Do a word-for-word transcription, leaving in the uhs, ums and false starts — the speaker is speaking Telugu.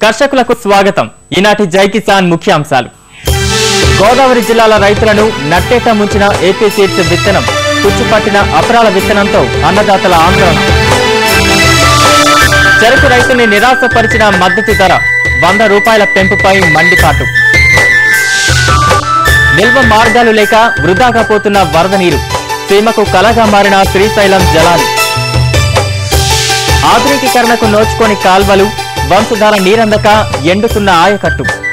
కర్షకులకు స్వాగతం. ఈనాటి జైకిసాన్ ముఖ్యాంశాలు. గోదావరి జిల్లాల రైతులను నట్టేట ముంచిన ఏపీ సీడ్స్ విత్తనం, పుచ్చిపట్టిన అపరాల విత్తనంతో అన్నదాతల ఆందోళన. చెరకు రైతుల్ని నిరాశపరిచిన మద్దతు ధర, వంద రూపాయల పెంపుపై మండిపాటు. నిల్వ మార్గాలు లేక వృధాగా పోతున్న వరద నీరు, సీమకు కలగా మారిన శ్రీశైలం జలాలు. ఆధునికీకరణకు నోచుకోని కాల్వలు, వంశధార నీరందక ఎండుతున్న ఆయకట్టు.